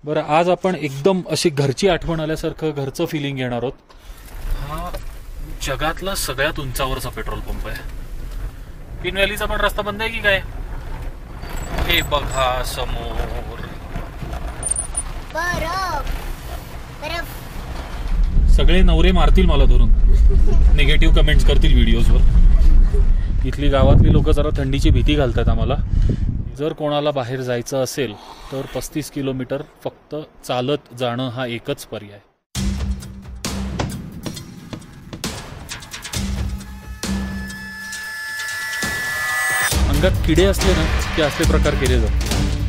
बरं, आज आपण एकदम अशी घरची आठवण आल्यासारखं घरचं फिलिंग घेणार आहोत. हा जगातला सगळ्यात उंचावरचा पेट्रोल पंप आहे. पिन व्हॅलीचा पण रस्ता बंद आहे की काय? हे बघा समोर सगळे नवरे मारतील मला धरून, निगेटिव्ह कमेंट्स करतील व्हिडिओजवर. इथली गावातली लोक जरा थंडीची भीती घालतात आम्हाला. जर कोणाला बाहेर जायचं असेल तर 35 किलोमीटर फक्त चालत जाणं हा एकच पर्याय. अंगात किडे असले ना की असले प्रकार केले जातात.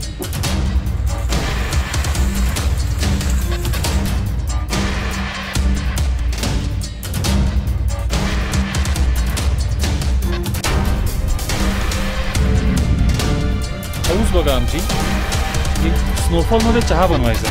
हाऊस बघा आमची, स्नोफॉल मध्ये चहा बनवायचा.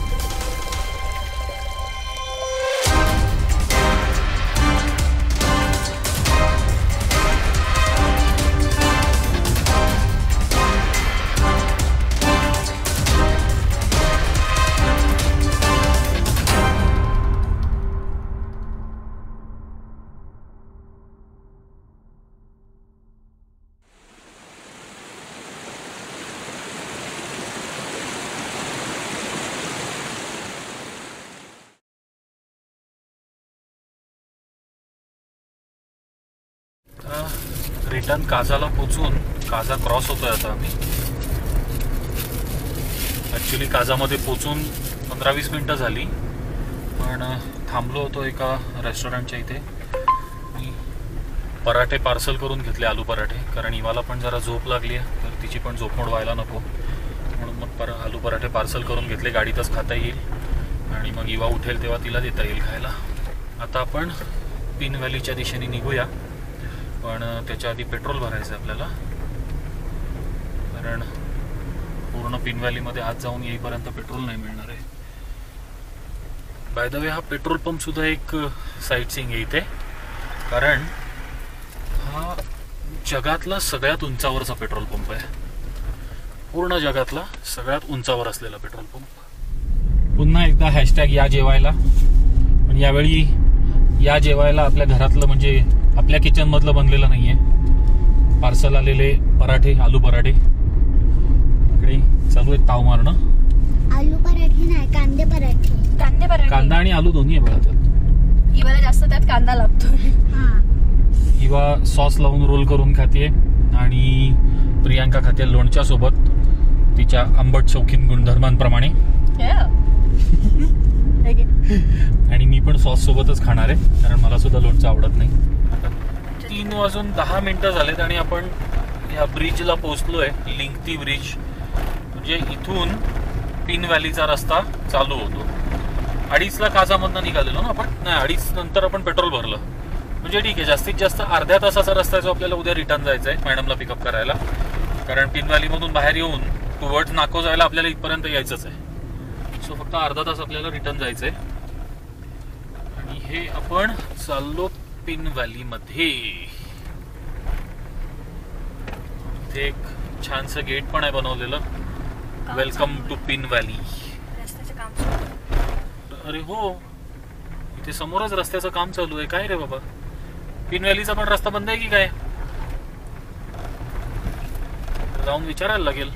रिटर्न काजाला पोचून काजा क्रॉस होतोय आता आम्ही. ॲक्च्युली काजामध्ये पोचून 15-20 मिनटं झाली, पण थांबलो होतो एका रेस्टॉरंटच्या इथे. मी पराठे पार्सल करून घेतले, आलू पराठे, कारण इवाला पण जरा झोप लागली आहे तर तिची पण झोपमोड व्हायला नको म्हणून मग आलू पराठे पार्सल करून घेतले. गाडीतच खाता येईल आणि मग इवा उठेल तेव्हा तिला देता येईल खायला. आता आपण पिन व्हॅलीच्या दिशेने निघूया, पण त्याच्या आधी पेट्रोल भरायचं आहे आपल्याला, कारण पूर्ण पिन व्हॅलीमध्ये आत जाऊन येईपर्यंत पेट्रोल नाही मिळणार आहे. बाय द वे, हा पेट्रोल पंप सुद्धा एक साईट सीइंग आहे इथे, कारण हा जगातला सगळ्यात उंचावरचा पेट्रोल पंप आहे. पूर्ण जगातला सगळ्यात उंचावर असलेला पेट्रोल पंप. पुन्हा एकदा हॅशटॅग या जेवायला. पण यावेळी या जेवायला आपल्या घरातलं म्हणजे आपल्या किचन मधलं बनलेलं नाहीये. पार्सल आलेले पराठे, आलू पराठे. इकडे चालू आहे ताव मारणं. आलू पराठे नाही, कांदे पराठे. कांदे पराठे. कांदा आणि आलू दोन्ही आहे बघा त्यात. इवाला जास्त त्यात कांदा लागतोय. इवा सॉस लावून रोल करून खाते आणि प्रियांका खाते लोणच्या सोबत, तिच्या आंबट शौकीन गुणधर्मांप्रमाणे. आणि मी पण सॉस सोबतच खाणार आहे, कारण मला सुद्धा लोणचं आवडत नाही. 3:10 झालेत आणि आपण या ब्रिजला पोहोचलोय, लिंकती ब्रिज. म्हणजे इथून पिन व्हॅलीचा रस्ता चालू होतो. 2:30ला काजामधनं निघालेलो ना आपण. नाही, 2:30 नंतर आपण पेट्रोल भरलं. म्हणजे ठीक आहे, जास्तीत जास्त अर्ध्या तासाचा रस्ता आहे जो आपल्याला उद्या रिटर्न जायचा आहे मॅडमला पिकअप करायला. कारण पिन व्हॅलीमधून बाहेर येऊन टुवर्ड्स नाको जायला आपल्याला इथपर्यंत यायचंच आहे. सो फक्त अर्धा तास आपल्याला रिटर्न जायचं आहे. आणि हे आपण चाललो पिन व्हॅली मध्ये. इथे एक छानसं गेट पण आहे बनवलेलं, वेलकम टू पिन व्हॅली. अरे हो, इथे समोरच रस्त्याचं काम चालू आहे. काय रे बाबा, पिन व्हॅलीचा पण रस्ता बंद आहे की काय? जाऊन विचारायला लागेल.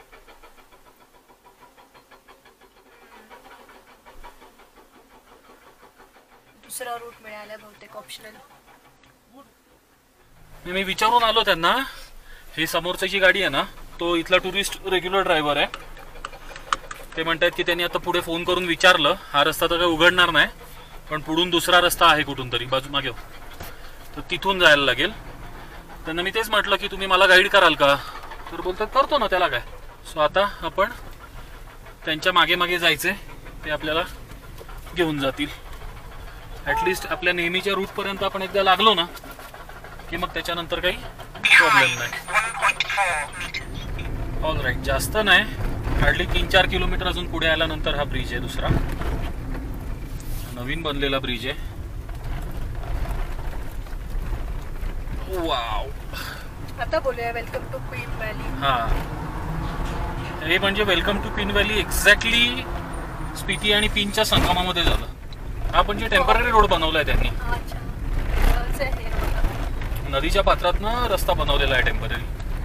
दुसरा रूट मिळाला बहुतेक, ऑप्शनल. मी विचारून आलो त्यांना. ही समोरची जी गाडी आहे ना, तो इथला टुरिस्ट रेग्युलर ड्रायव्हर आहे. ते म्हणतात की त्यांनी आता पुढे फोन करून विचारलं, हा रस्ता तर काही उघडणार नाही, पण पुढून दुसरा रस्ता आहे कुठून तरी बाजू मागे, तर तिथून जायला लागेल. त्यांना मी तेच म्हटलं की तुम्ही मला गाईड कराल का, तर बोलतात करतो ना, त्याला काय. सो आता आपण त्यांच्या मागे मागे जायचे, ते आपल्याला घेऊन जातील. ॲटलिस्ट आपल्या नेहमीच्या रूटपर्यंत आपण एकदा लागलो ना की मग त्याच्यानंतर काही प्रॉब्लेम नाही. ऑल राईट, जास्त नाही, हार्डली 3-4 किलोमीटर अजून पुढे आल्यानंतर हा ब्रिज आहे दुसरा, नवीन बनलेला ब्रिज आहे. वाव. आता बोलूया वेलकम टू पिन व्हॅली. हा, हे म्हणजे welcome to Pin valley exactly Spiti आणि पिनच्या संगमामध्ये झालं. हा म्हणजे टेम्पररी रोड बनवलाय त्यांनी. अच्छा. हे road. नदीच्या पात्रातनं रस्ता बनवलेला आहे टेम्पररी.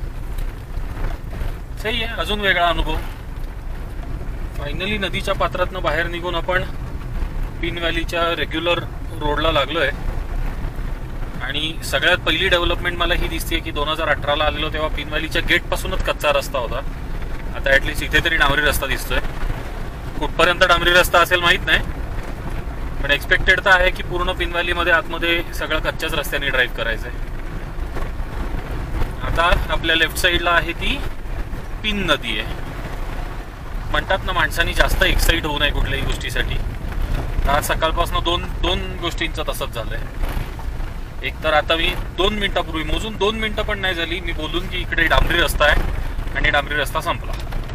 सही आहे, अजून वेगळा अनुभव. फायनली नदीच्या पात्रातनं बाहेर निघून आपण पिन व्हॅलीच्या रेग्युलर रोडला लागलोय. आणि सगळ्यात पहिली डेव्हलपमेंट मला ही दिसते की 2018ला आलेलो तेव्हा पिन व्हॅलीच्या गेट पासूनच कच्चा रस्ता होता. आता ऍटलीस्ट इथे तरी डांबरी रस्ता दिसतोय. कुठपर्यंत डांबरी रस्ता असेल माहित नाही, पण एक्सपेक्टेड तर आहे की पूर्ण पिन व्हॅलीमध्ये आतमध्ये सगळं कच्च्याच रस्त्याने ड्राईव्ह करायचंय. आता आपल्या लेफ्ट साईडला आहे ती पिन नदी आहे. म्हणतात ना माणसांनी जास्त एक्साइट होऊ नये कुठल्याही गोष्टीसाठी. आज सकाळपासून दोन गोष्टींचं तसंच झालंय. एक तर आता मी 2 मिनिटापूर्वी मोजून 2 मिनिटं पण नाही झाली मी बोलून की इकडे डांबरी रस्ता आहे आणि डांबरी रस्ता संपला.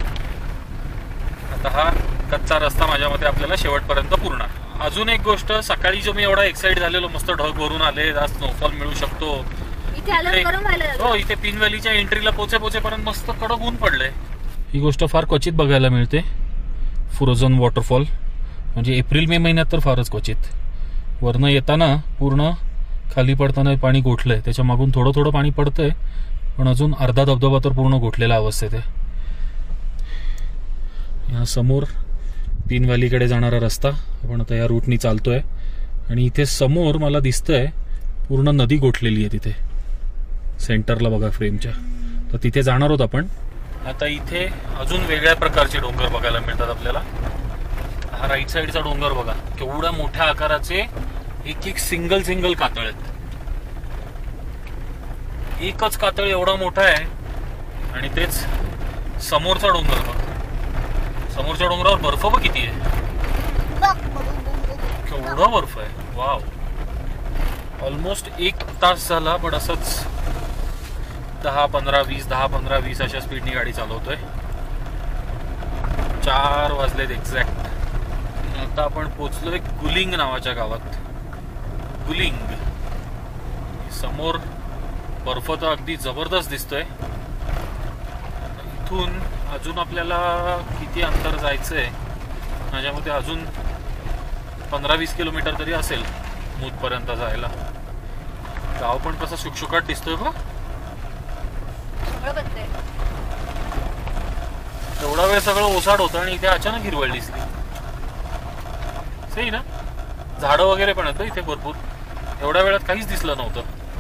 आता हा कच्चा रस्ता माझ्या मते आपल्याला शेवटपर्यंत पूर्ण. अजून एक गोष्ट, सकाळी जो मी एवढा एक्साइट झालेलो, मस्त ढग भरून आले, आज स्नोफॉल मिळू शकतो. इथे आल्यावर गरम व्हायला लागलं. हो, इथे पिन व्हॅलीच्या एंट्रीला पोचेपर्यंत मस्त कडक ऊन पडलंय. ही गोष्ट फार क्वचित बघायला मिळते. फ्रोझन वॉटरफॉल म्हणजे एप्रिल मे महिन्यात तर फारच क्वचित. वरनं येताना पूर्ण खाली पडताना पाणी गोठलंय, त्याच्या मागून थोडं थोडं पाणी पडतंय, पण अजून अर्धा धबधबा तर पूर्ण गोठलेला अवस्थेत आहे. या समोर पिन व्हॅलीकडे जाणारा रस्ता, आपण आता या रूटनी चालतोय. आणि इथे समोर मला दिसतंय पूर्ण नदी गोठलेली आहे तिथे सेंटरला बघा फ्रेमच्या. तर तिथे जाणार आहोत आपण. आता इथे अजून वेगळ्या प्रकारचे डोंगर बघायला मिळतात आपल्याला. हा राईट साईडचा डोंगर बघा, केवढ्या मोठ्या आकाराचे एक सिंगल कातळ आहेत. एकच कातळ एवढा मोठा आहे. आणि तेच समोरचा डोंगर बघ, समोरच्या डोंगरावर बर्फ बघ किती आहे, केवढा बर्फ आहे. वाव. ऑलमोस्ट 1 तास झाला, पण असंच 10-15-20 अशा स्पीडनी गाडी चालवतोय. 4 वाजलेत एक्झॅक्ट. आता आपण पोचलोय गुलिंग नावाच्या गावात. गुलिंग समोर बर्फ तर अगदी जबरदस्त दिसतोय. इथून अजून आपल्याला किती अंतर जायचंय, माझ्यामध्ये अजून 15-20 किलोमीटर तरी असेल मूदपर्यंत जायला. गाव पण कसं शुकशुकाट दिसतोय बघ. तेवढा वेळ सगळं ओसाड होतं आणि इथे अचानक हिरवळ दिसली. सही ना. झाडं वगैरे पण आहेत इथे भरपूर. एवढ्या वेळात काहीच दिसलं नव्हतं.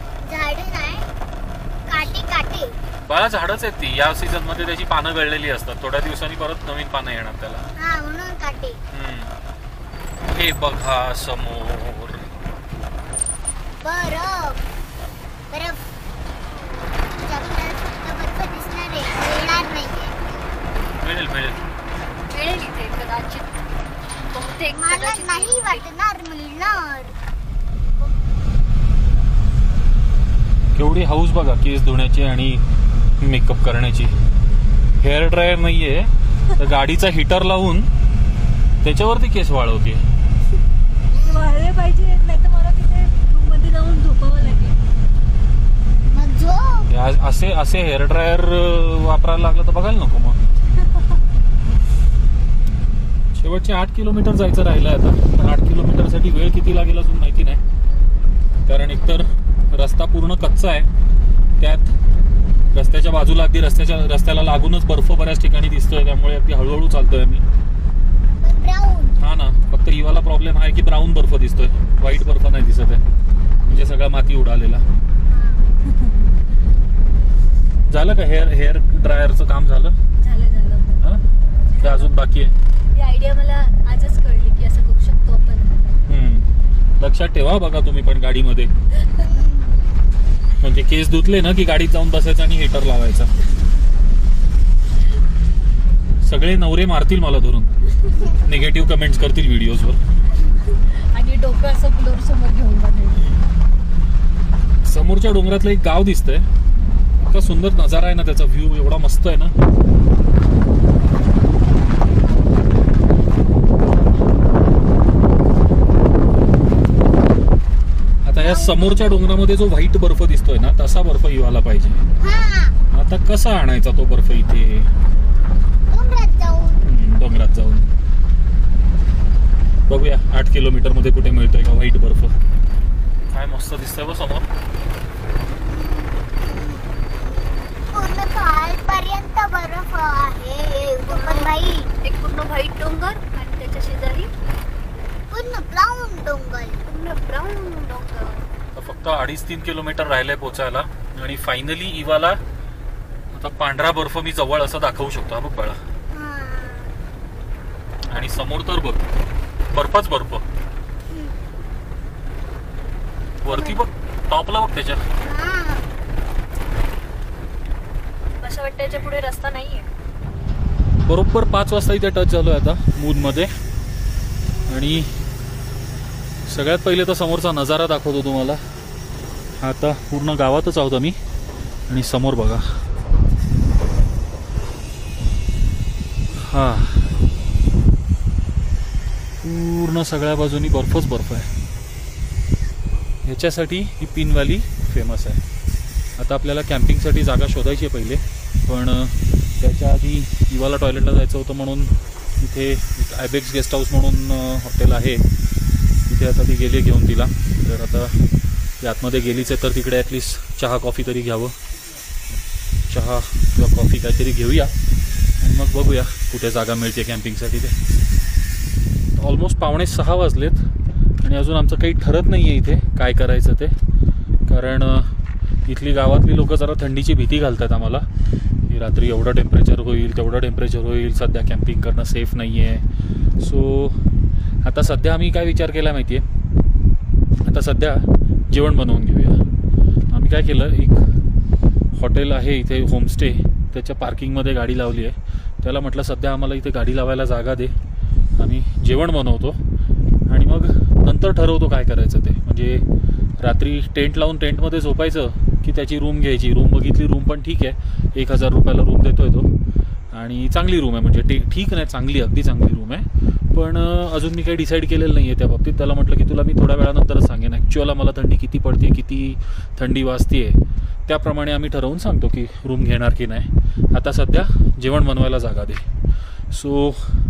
बाळा झाडच आहेत ती. या सीझन मध्ये त्याची पानं गळलेली असतात, थोड्या दिवसांनी परत नवीन पानं येणार त्याला. हे बघा समोर मिळेल इथे कदाचित. बहुतेक नाही वाटणार मिळणार. केवढी हाऊस बघा केस धुण्याची आणि मेकअप करण्याची. हेअर ड्रायर नाहीये तर गाडीचा हिटर लावून त्याच्यावरती केस वाळवते. वाळले पाहिजे, नाही तर मला तिथे रूम मध्ये जाऊन झोपावं लागेल. असे हेअर ड्रायर वापरायला लागलं तर बघायला नको मग. शेवटचे 8 किलोमीटर जायचं राहिलं आता. पण 8 किलोमीटरसाठी वेळ किती लागेल अजून माहिती नाही, कारण एकतर रस्ता पूर्ण कच्चा आहे, त्यात रस्त्याच्या बाजूला अगदी रस्त्याला लागूनच बर्फ बऱ्याच ठिकाणी दिसतोय, त्यामुळे अगदी हळूहळू चालतोय आम्ही. हा ना, फक्त हिवाला प्रॉब्लेम आहे की ब्राऊन बर्फ दिसतोय, व्हाईट बर्फ नाही दिसत आहे, म्हणजे सगळा माती उडालेला. झालं का हेअर ड्रायरचं काम? झालं. हा, ते अजून बाकी आहे. ही आयडिया मला आजच कळली की असं करू शकतो आपण. लक्षात ठेवा बघा तुम्ही पण गाडीमध्ये. म्हणजे केस धुतले ना की गाडीत जाऊन बसायचं आणि हिटर लावायचा. सगळे नवरे मारतील मला धरून, निगेटिव्ह कमेंट्स करतील व्हिडिओजवर. आणि डोकं असं फ्लोर समोर घेऊन बघायचं. समोरच्या डोंगरातलं एक गाव दिसतंय. इतका सुंदर नजारा आहे ना, त्याचा व्ह्यू एवढा मस्त आहे ना. आता या समोरच्या डोंगरामध्ये जो व्हाईट बर्फ दिसतोय ना, तसा बर्फ हिवाला पाहिजे. आता कसा आणायचा तो बर्फ इथे? डोंगरात जाऊन बघूया 8 किलोमीटर मध्ये कुठे मिळतोय का व्हाईट बर्फ. काय मस्त दिसतंय बघ समोर. पूर्ण खालपर्यंत बर्फ आहे. पण बाई एक पूर्ण व्हाईट डोंगर आणि त्याच्या शेजारी पूर्ण ब्राऊन डोंगर. फक्त 2.5-3 किलोमीटर राहिलंय पोचायला आणि फायनली इवाला आता पांढरा बर्फ मी जवळ असं दाखवू शकतो. हा बघ बाळा. आणि समोर तर बघ बर्फच बर्फ. वरती बघ टॉपला बघ त्याच्या. असं वाटतं याच्या पुढे रस्ता नाहीये. बरोबर 5 वाजता इथे टच झालोय आता मून मध्ये. आणि सगळ्यात पहिले तर समोरचा नजारा दाखवतो तुम्हाला. आता पूर्ण गावातच आहोत आम्ही आणि समोर बघा. हा पूर्ण सगळ्या बाजूनी बर्फच बर्फ आहे. ह्याच्यासाठी ही पिन व्हॅली फेमस आहे. आता आपल्याला कॅम्पिंगसाठी जागा शोधायची आहे पहिले, पण त्याच्या आधी इवाला टॉयलेटला जायचं होतं म्हणून इथे आयबेक्स गेस्ट हाऊस म्हणून हॉटेल आहे तिथे आता ती गेली घेऊन तिला. तर आता ती आतमध्ये गेलीच आहे तर तिकडे ॲटलिस्ट चहा कॉफी तरी घ्यावं. चहा किंवा कॉफी काहीतरी घेऊया आणि मग बघूया कुठे जागा मिळते कॅम्पिंगसाठी. ते ऑलमोस्ट 5:45 वाजलेत आणि अजून आमचं काही ठरत नाही आहे इथे काय करायचं ते. कारण इथली गावातली लोक जरा थंडीची भीती घालतात आम्हाला की रात्री एवढं टेम्परेचर होईल तेवढं टेम्परेचर होईल, सध्या कॅम्पिंग करणं सेफ नाही आहे. सो आता सध्या आम्ही काय विचार केला माहिती आहे, आता सध्या जेवण बनवून घेऊया. आम्ही काय केलं, एक हॉटेल आहे इथे होमस्टे, त्याच्या पार्किंगमध्ये गाडी लावली आहे. त्याला म्हटलं सध्या आम्हाला इथे गाडी लावायला जागा दे, आम्ही जेवण बनवतो आणि मग नंतर ठरवतो काय करायचं ते. म्हणजे रात्री टेंट लावून टेंटमध्ये झोपायचं की त्याची रूम घ्यायची. रूम बघितली, रूम पण ठीक आहे, 1000 रुपयाला रूम देतोय तो आणि चांगली रूम आहे. म्हणजे ठीक नाही, चांगली, अगदी चांगली रूम आहे. पण अजून मी काही डिसाईड केलेलं नाही आहे त्या बाबतीत. त्याला म्हटलं की तुला मी थोड्या वेळानंतरच सांगेन. ॲक्च्युअला मला थंडी किती पडते, किती थंडी वाजते, त्याप्रमाणे आम्ही ठरवून सांगतो की रूम घेणार की नाही. आता सध्या जेवण बनवायला जागा दे. सो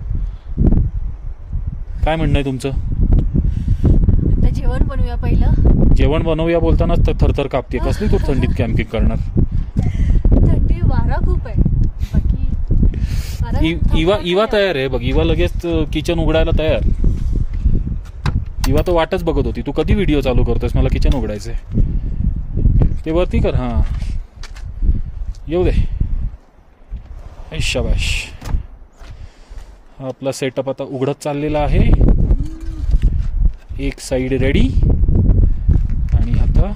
काय म्हणणं आहे तुमचं? आता जेवण बनवूया पहिलं. जेवण बनवूया बोलतानाच तर थरथर कापते. कसली तू थंडीत कॅम्पिंग करणार? थंडी, वारा खूप आहे. बाकी इवा तयार आहे बघ. इवा लगेच किचन उघडायला तयार. इवा तर वाटच बघत होती. तू कधी व्हिडिओ चालू करतोस, मला किचन उघडायचंय. ते वरती कर. हां येऊ दे. शाबाश. हा आपला सेटअप आता उघडत चाललेला आहे. एक साईड रेडी आणि आता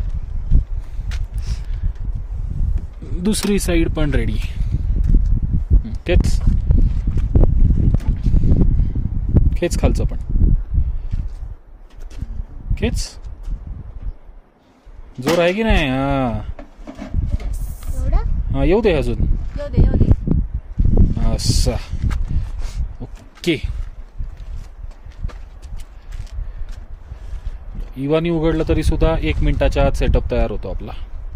दुसरी साईड पण रेडी. खेच खालचं पण खेच. जोर आहे की नाही? हा येऊ दे अजून. असा ओके. इवानी उघडलं तरी सुद्धा 1 मिनिटाच्या आत सेटअप तयार होतो आपला.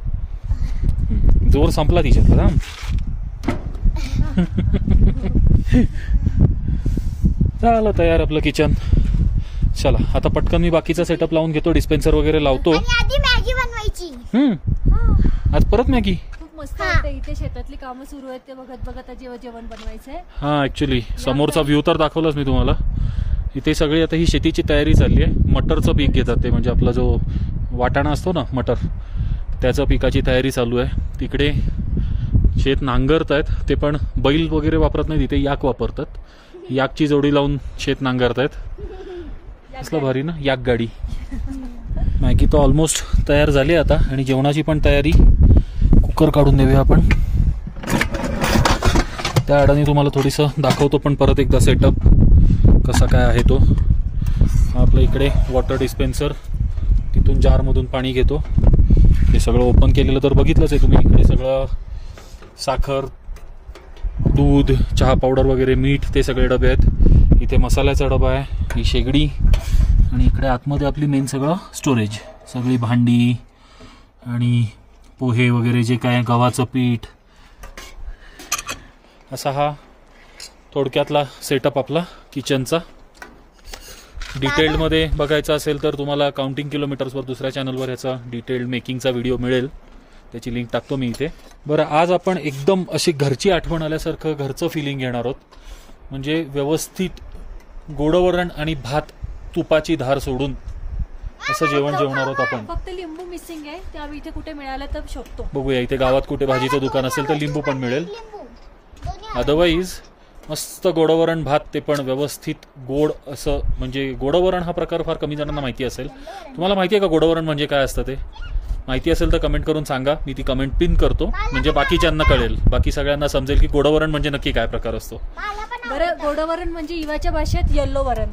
जोर संपला तिच्यातला. झालं तयार आपलं किचन. चला आता पटकन मी बाकीचा सेटअप लावून घेतो, डिस्पेन्सर वगैरे लावतो. आधी मॅगी बनवायची. आज परत मॅगी. खूप मस्त वाटतं. इथे शेतातली कामं सुरू आहेत ते बघत बघत जेवण बनवायचंय. हा ऍक्च्युली समोरचा व्ह्यू तर दाखवलाच मी तुम्हाला. इथे सगळी आता ही शेतीची तयारी चालली आहे. मटरचं पीक घेतात ते, म्हणजे आपला जो वाटाणा असतो ना मटर, त्याचं पिकाची तयारी चालू आहे. तिकडे शेत नांगरत आहेत, ते पण बैल वगैरे वापरत नाही तिथे, याक वापरतात. याकची जोडी लावून शेत नांगरत आहेत. असलं भारी ना याक गाडी. मॅगी तर ऑलमोस्ट तयार झाली आता आणि जेवणाची पण तयारी. कुकर काढून देऊया आपण. त्या अडाने तुम्हाला थोडीसं दाखवतो पण परत एकदा सेटअप कसा काय आहे तो. आपल्या इकडे वॉटर डिस्पेन्सर, तिथून जारमधून पाणी घेतो. हे सगळं ओपन केलेलं तर बघितलंच आहे तुम्ही. इकडे सगळं साखर, दूध, चहा पावडर वगैरे, मीठ, ते सगळे डबे आहेत. इथे मसाल्याचा डबा आहे, ही शेगडी आणि इकडे आतमध्ये आपली मेन सगळं स्टोरेज, सगळी भांडी आणि पोहे वगैरे जे काय, गव्हाचं पीठ. असा हा थोडक्यातला सेटअप आपला किचनचा. डिटेल्डमध्ये बघायचं असेल तर तुम्हाला काउंटिंग किलोमीटर्सवर दुसऱ्या चॅनलवर ह्याचा डिटेल्ड मेकिंगचा व्हिडिओ मिळेल, त्याची लिंक टाकतो मी इथे. बरं, आज आपण एकदम अशी घरची आठवण आल्यासारखं घरचं फिलिंग घेणार आहोत. म्हणजे व्यवस्थित गोडवरण आणि भात तुपाची धार सोडून असं जेवण जेवणार आहोत आपण. फक्त लिंबू मिसिंग आहे, ते आम्ही इथे कुठे मिळालं तर शोधतो. बघूया इथे गावात कुठे भाजीचं दुकान असेल तर लिंबू पण मिळेल. अदरवाईज मस्त गोडवरण भात, ते पण व्यवस्थित गोड असं. म्हणजे गोडवरण हा प्रकार फार कमी जणांना माहिती असेल. तुम्हाला माहिती आहे का गोडवरण म्हणजे काय असतं? ते माहिती असेल तर कमेंट करून सांगा, मी ती कमेंट पिन करतो, म्हणजे बाकीच्यांना कळेल, बाकी सगळ्यांना समजेल की गोडवरण म्हणजे नक्की काय प्रकार असतो. बरं, गोडवरण म्हणजे इवाच्या भाषेत येल्लो वरण.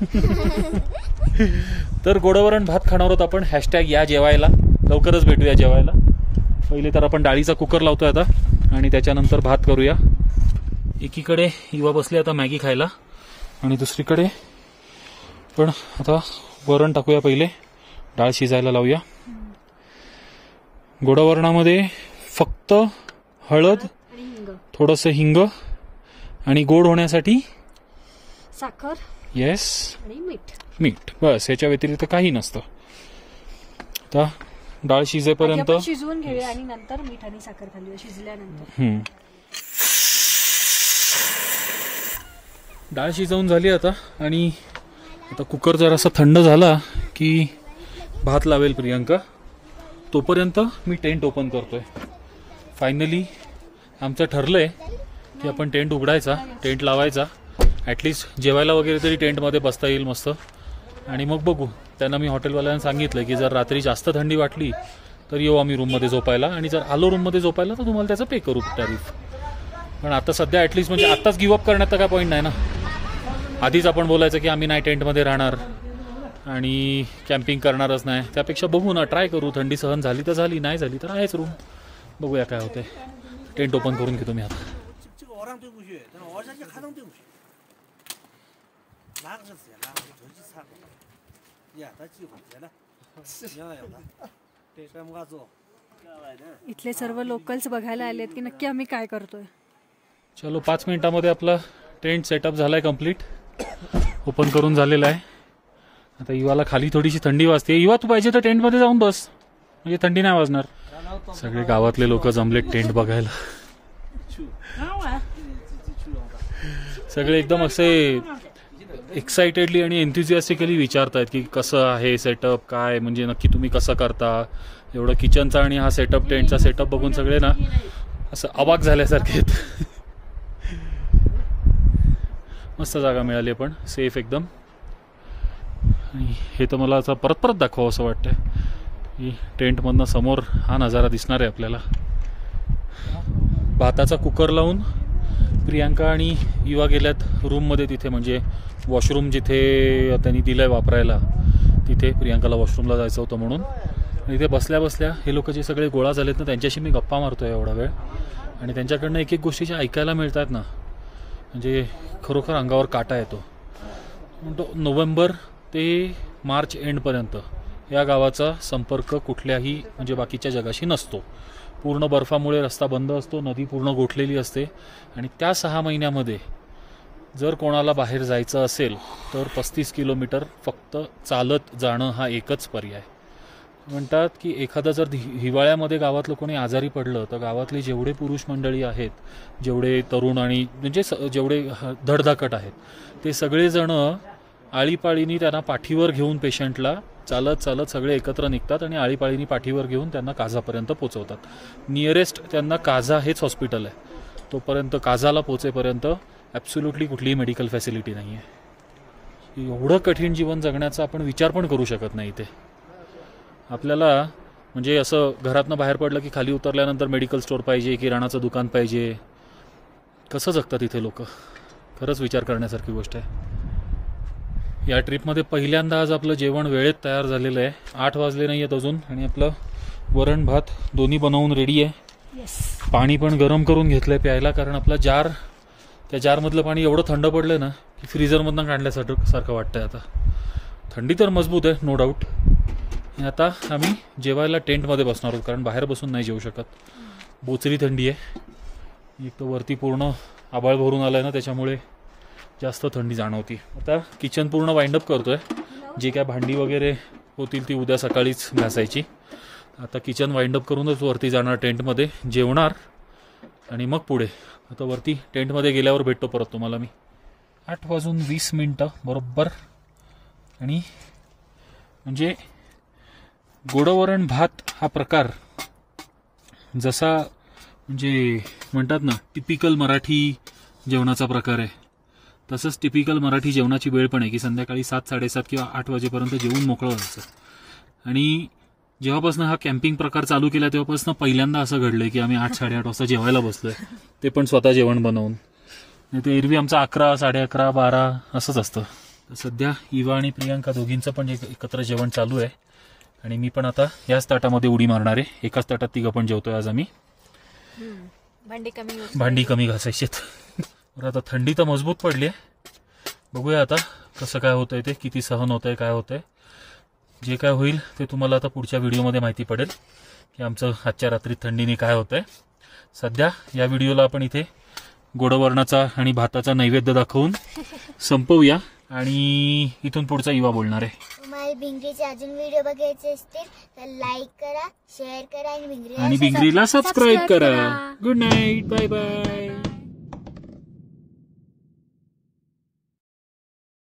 तर गोडवरण भात खाणार आहोत आपण. हॅशटॅग या जेवायला, लवकरच भेटूया जेवायला. पहिले तर आपण डाळीचा कुकर लावतोय आता आणि त्याच्यानंतर भात करूया. एकीकडे युवा बसले आता मॅगी खायला आणि दुसरीकडे पण आता वरण टाकूया. पहिले डाळ शिजायला लावूया. गोडवरणामध्ये फक्त हळद, थोडंसं हिंग आणि गोड होण्यासाठी साखर, येस, आणि मीठ, बस. याच्या व्यतिरिक्त काही नसतं. आता डाळ शिजेपर्यंत शिजवून घेऊया आणि नंतर मीठ आणि साखर घालूया शिजल्यानंतर. डाळ शिजवून झाली आता आणि आता कुकर जरासा थंड झाला की भात लावेल प्रियांका. तोपर्यंत मी टेंट ओपन करतोय. फायनली आमचं ठरलंय की आपण टेंट उघडायचा, टेंट लावायचा. ॲटलिस्ट जेवायला वगैरे तरी टेंटमध्ये बसता येईल मस्त. आणि मग बघू. त्यांना मी हॉटेलवाल्यांना सांगितलं की जर रात्री जास्त थंडी वाटली तर येऊ आम्ही रूममध्ये झोपायला, आणि जर आलो रूममध्ये झोपायला तर तुम्हाला त्याचं पे करू टॅरिफ. पण आता सध्या ॲटलिस्ट म्हणजे आत्ताच गिवअप करण्यात काय पॉईंट नाही ना. आधीच आपण बोलायचं की आम्ही नाही टेंटमध्ये राहणार आणि कॅम्पिंग करणारच नाही. त्यापेक्षा बघू ना, ट्राय करू. थंडी सहन झाली तर झाली, नाही झाली तर आहेच रूम. बघूया काय होते. टेंट ओपन करून घेतो मी आता. इथले सर्व लोकल्स बघायला आलेत की नक्की आम्ही काय करतोय. चलो, 5 मिनिटामध्ये आपला टेंट सेटअप झालाय कम्प्लीट. ओपन करून झालेला आहे. आता युवाला खाली थोडीशी थंडी वाजते. युवा, तू पाहिजे तर टेंटमध्ये जाऊन बस, म्हणजे थंडी नाही वाजणार. सगळे गावातले लोक जमलेत टेंट बघायला. सगळे एकदम असे एक्साइटेडली आणि एन्थुझियास्टिकली विचारतायत की कसं आहे सेटअप, काय म्हणजे नक्की तुम्ही कसं करता. एवढं किचनचा आणि हा सेटअप, टेंटचा सेटअप बघून सगळे ना असं अवाक झाल्यासारखे आहेत. मस्त जागा मिळाली पण, सेफ एकदम. आणि हे तर मला आता परत परत दाखवावं असं वाटतंय की टेंटमधनं समोर हा नजारा दिसणार आहे आपल्याला. भाताचा कुकर लावून प्रियांका आणि युवा गेल्यात रूममध्ये. तिथे म्हणजे वॉशरूम जिथे त्यांनी दिलंय वापरायला, तिथे प्रियांकाला वॉशरूमला जायचं होतं म्हणून. आणि इथे बसल्या बसल्या हे लोक जे सगळे गोळा झालेत ना, त्यांच्याशी मी गप्पा मारतोय एवढा वेळ. आणि त्यांच्याकडनं एक एक गोष्टीच्या ऐकायला मिळतात ना, म्हणजे खरोखर अंगावर काटा येतो. म्हणतो नोव्हेंबर ते मार्च एंडपर्यंत या गावाचा संपर्क कुठल्याही म्हणजे बाकीच्या जगाशी नसतो. पूर्ण बर्फामुळे रस्ता बंद असतो, नदी पूर्ण गोठलेली असते. आणि त्या 6 महिन्यामध्ये जर कोणाला बाहेर जायचं असेल तर 35 किलोमीटर फक्त चालत जाणं हा एकच पर्याय. म्हणतात की एखादा जर हिवाळ्यामध्ये गावातलं कोणी आजारी पडलं तर गावातले जेवढे पुरुष मंडळी आहेत, जेवढे तरुण आणि म्हणजे जेवढे धडधाकट आहेत, ते सगळेजणं आळीपाळीनी त्यांना पाठीवर घेऊन पेशंटला चालत चालत सगळे एकत्र निघतात आणि आळीपाळीनी पाठीवर घेऊन त्यांना काझापर्यंत पोचवतात. नियरेस्ट त्यांना काझा हेच हॉस्पिटल आहे. तोपर्यंत काझाला पोचेपर्यंत ॲब्सोल्युटली कुठलीही मेडिकल फॅसिलिटी नाही आहे. एवढं कठीण जीवन जगण्याचा आपण विचार पण करू शकत नाही इथे. आपल्याला म्हणजे असं घरातनं बाहेर पडलं की खाली उतरल्यानंतर मेडिकल स्टोअर पाहिजे, किराणाचं दुकान पाहिजे. कसं जगतात इथे लोक, खरंच विचार करण्यासारखी गोष्ट आहे. या ट्रिपमध्ये पहिल्यांदा आज आपलं जेवण वेळेत तयार झालेलं आहे. 8 वाजले नाही आहेत अजून आणि आपलं वरण भात दोन्ही बनवून रेडी आहे. पाणी पण गरम करून घेतलं आहे प्यायला, कारण आपला जार, त्या जारमधलं पाणी एवढं थंड पडलं ना की फ्रीजरमधनं काढल्यासारखं वाटतं आहे. आता थंडी तर मजबूत आहे, नो डाऊट. आता आम्ही जेवायला टेंटमध्ये बसणार आहोत, कारण बाहेर बसून नाही जेवू शकत. बोचरी थंडी आहे. एक तर वरती पूर्ण आभाळ भरून आलं आहे ना, त्याच्यामुळे जास्त थंडी जाणवती. आता किचन पूर्ण वाइंडअप करतोय. जे काय भांडी वगैरे होतील ती उद्या सकाळीच घासायची. आता किचन वाइंडअप करूनच वरती जाणार टेंटमध्ये, जेवणार आणि मग पुढे. आता वरती टेंटमध्ये गेल्यावर भेटतो परत तुम्हाला मी. 8:20 बरोबर. आणि म्हणजे गोडवरण भात हा प्रकार जसा म्हणजे म्हणतात ना टिपिकल मराठी जेवणाचा प्रकार आहे, तसंच टिपिकल मराठी जेवणाची वेळ पण आहे की संध्याकाळी 7, 7:30 किंवा 8 वाजेपर्यंत जेवून मोकळं व्हायचं. आणि जेव्हापासून हा कॅम्पिंग प्रकार चालू केला तेव्हापासून पहिल्यांदा असं घडलंय की आम्ही 8, 8:30 वाजता जेवायला बसलोय, ते पण स्वतः जेवण बनवून. नाही तर एरवी आमचं 11, 11:30, 12 असंच असतं. सध्या इवा आणि प्रियांका दोघींचं पण एकत्र जेवण चालू आहे. आणि मी पण आता याच ताटामध्ये उडी मारणार आहे. एकाच ताटात तिघं पण जेवतोय आज आम्ही. भांडी कमी घासायची. आता थंडी तर मजबूत पडली आहे. बघूया आता कसं काय होतंय ते, किती सहन होतंय, काय होतंय. जे काय होईल ते तुम्हाला आता पुढच्या व्हिडिओमध्ये माहिती पडेल की आमचं आजच्या रात्री थंडीने काय होतंय. सध्या या व्हिडिओला आपण इथे गोडवरणाचा आणि भाताचा नैवेद्य दाखवून संपवूया. आणि इथून पुढचा इवा बोलणार आहे. तुम्हाला भिंगरीचे अजून व्हिडिओ बघायचे असतील तर लाईक करा, शेअर करा आणि भिंगरीला सबस्क्राईब करा. Good night, bye bye.